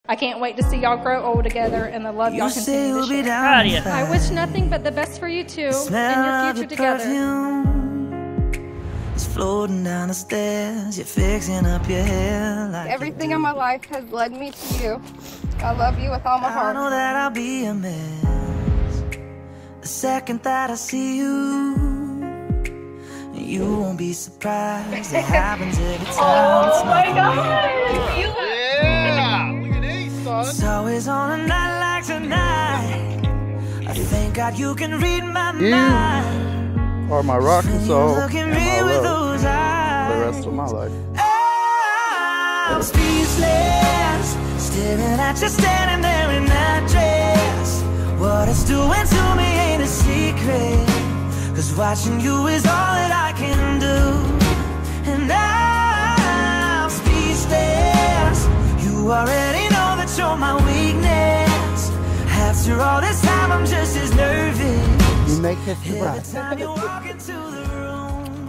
I can't wait to see y'all grow old together and the love y'all continue to share. Proud of you. I wish nothing but the best for you two and your future together. It's floating down the stairs, you're fixing up your hair like everything in my life has led me to you. I love you with all my heart. I know that I'll be a mess the second that I see you. You won't be surprised, it happens every time. Oh my God! Yeah! Look at these, son. It's always on a night like tonight. I thank God you can read my mind. You are my rock and soul Look at and me my with love those for the eyes. rest of my life. I'm speechless, staring at you standing there in that dress. What it's doing to me ain't a secret, 'cause watching you is all that I can do. And I'm speechless. You already know that you're my weakness. After all this time I'm just as nervous. You make history Every right. time you walk into the room,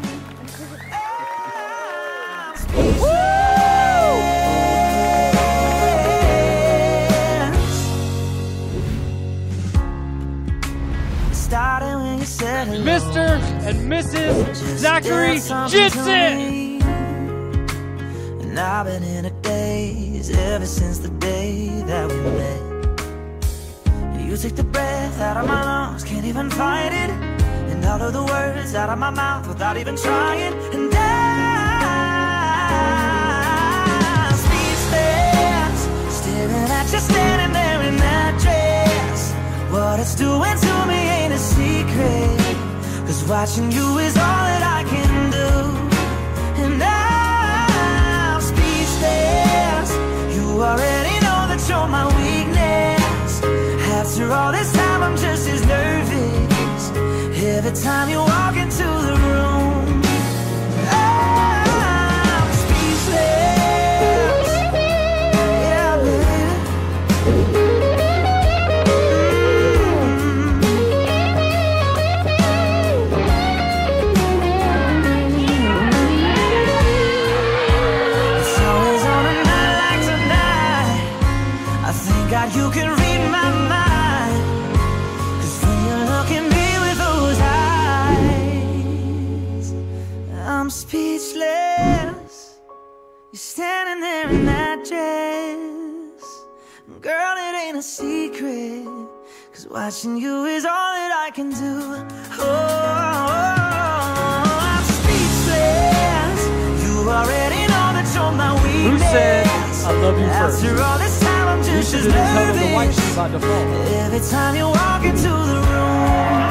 I'm speechless. Started when you said hello. Mr. and Mrs. Zachary Jensen. And I've been in a daze ever since the day that we met. You take the breath out of my lungs, can't even fight it. And all of the words out of my mouth without even trying. And I'm speechless, staring at you standing there in that dress. What it's doing to me ain't a secret, 'cause watching you is all that I can do. And I'm speechless. You already know that you're my weakness. After all this time I'm just as nervous. Every time you walk into the room, I'm speechless. Yeah, baby. It's always on a night like tonight. I thank God you can read my mind. I'm speechless. You're standing there in that dress. Girl, it ain't a secret, 'cause watching you is all that I can do. Oh, I'm speechless. You already know that you're my weakness. Who said I love you first? After all this time I'm just as the white nervous. sheet by default. Every time you walk into the room,